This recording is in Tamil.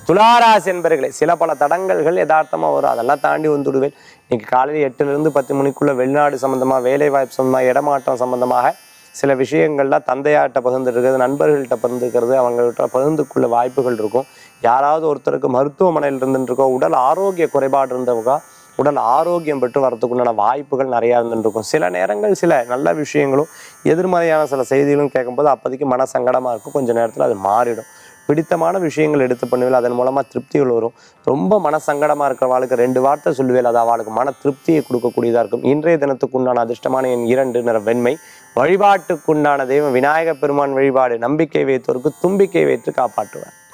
துளாராசி என்பர்களே, சில பல தடங்கல்கள் யதார்த்தமா வரும், அதெல்லாம் தாண்டி வந்துடுவேன். இன்னைக்கு காலையில் 8லிருந்து 10 மணிக்குள்ள வெளிநாடு சம்பந்தமா, வேலை வாய்ப்பு சம்பந்தமா, இடமாற்றம் சம்பந்தமாக சில விஷயங்கள்லாம் தந்தையார்கிட்ட பகிர்ந்துருக்கிறது, நண்பர்கள்ட்ட பகிர்ந்துக்கிறது, அவங்கள்ட்ட பகிர்ந்துக்குள்ள வாய்ப்புகள் இருக்கும். யாராவது ஒருத்தருக்கு மருத்துவமனையில் இருந்துருக்கோ, உடல் ஆரோக்கிய குறைபாடு இருந்தவங்க உடல் ஆரோக்கியம் பெற்று வரத்துக்குண்டான வாய்ப்புகள் நிறையா இருந்துருக்கும். சில நேரங்கள் சில நல்ல விஷயங்களும் எதிர்மறையான சில செய்திகளும் கேட்கும்போது அப்போதைக்கு மன சங்கடமாக இருக்கும். கொஞ்சம் நேரத்தில் அது மாறிடும். பிடித்தமான விஷயங்கள் எடுத்து பண்ணுவேன், அதன் மூலமாக திருப்திகள் வரும். ரொம்ப மன சங்கடமாக இருக்கிறவாளுக்கு 2 வார்த்தை சொல்லுவேன், அது அவளுக்கு மன திருப்தியை கொடுக்கக்கூடியதாக இருக்கும். இன்றைய தினத்துக்குண்டான அதிர்ஷ்டமான எண் 2 நிற வெண்மை. வழிபாட்டுக்குண்டான தெய்வம் விநாயகப் பெருமான் வழிபாடு. நம்பிக்கை வைத்தோருக்கு தும்பிக்கை வைத்து காப்பாற்றுவார்.